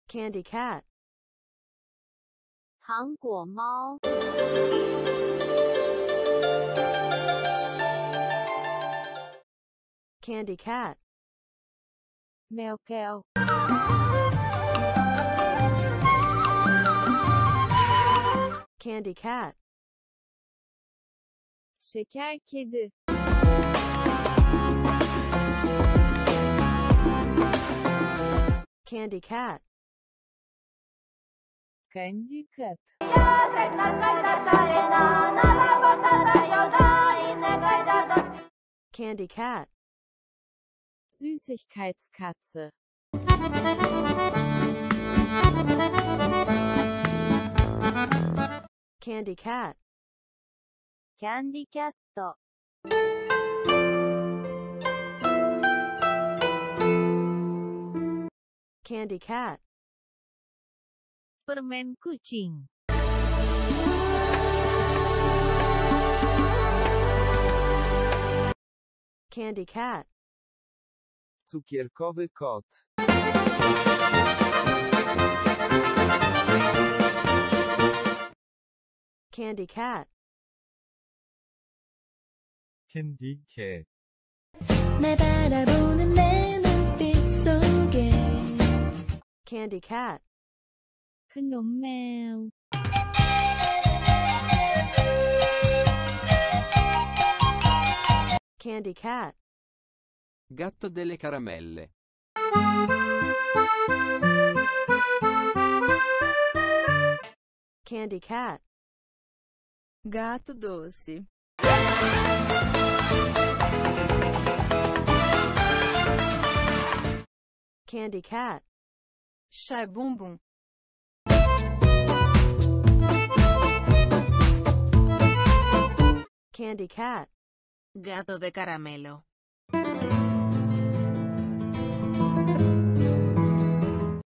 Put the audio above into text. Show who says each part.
Speaker 1: Candy cat.
Speaker 2: 糖果猫
Speaker 1: Candy cat.
Speaker 2: แมวแก้ว
Speaker 1: Candy cat.
Speaker 2: şeker kedi
Speaker 1: Candy cat.
Speaker 2: Candy cat
Speaker 1: Candy cat.
Speaker 2: Süßigkeitskatze
Speaker 1: Candy cat.
Speaker 2: キャンディキャット
Speaker 1: Candy cat.
Speaker 2: permen kucing
Speaker 1: Candy cat.
Speaker 3: Cukierkowy kot.
Speaker 1: Candy cat.
Speaker 3: 캔디 캣.
Speaker 4: 날 바라보는 내 눈빛 속에
Speaker 1: Candy cat.
Speaker 2: ขนมแมว
Speaker 1: Candy cat.
Speaker 5: Gatto delle caramelle.
Speaker 1: Candy cat.
Speaker 6: Gato doce.
Speaker 1: Candy cat.
Speaker 6: Chá bumbum.
Speaker 1: Candy cat.
Speaker 6: Gato de caramelo.